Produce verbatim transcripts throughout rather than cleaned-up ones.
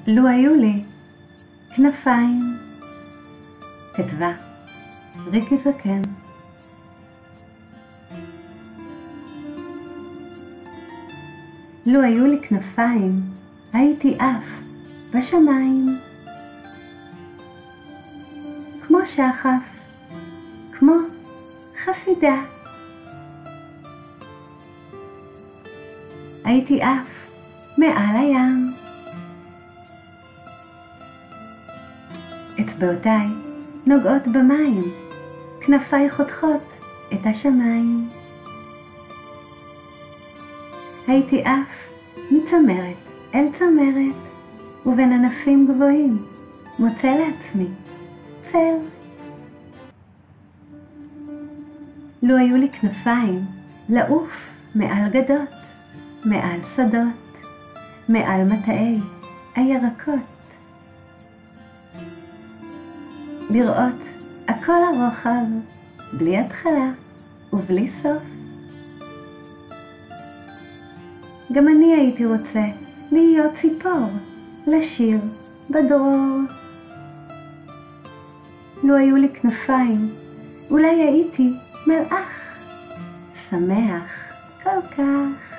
לו היו לי כנפיים. כתבה ריקי זקן. לו היו לי כנפיים, הייתי עף בשמיים. כמו שחף, כמו חסידה. הייתי עף מעל הים. אצבעותיי נוגעות במים, כנפיי חותכות את השמיים. הייתי עף מצמרת אל צמרת, ובין ענפים גבוהים מוצא לעצמי צל. לו היו לי כנפיים, לעוף מעל גדות, מעל שדות, מעל מטעי הירקות. לראות הכל הרוחב, בלי התחלה ובלי סוף. גם אני הייתי רוצה להיות ציפור, לשיר בדרור. לו היו לי כנפיים, אולי הייתי מלאך, שמח כל כך.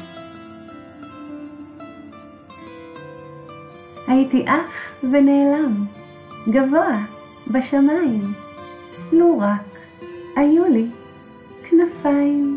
הייתי עף ונעלם, גבוה בשמיים, לו רק היו לי כנפיים.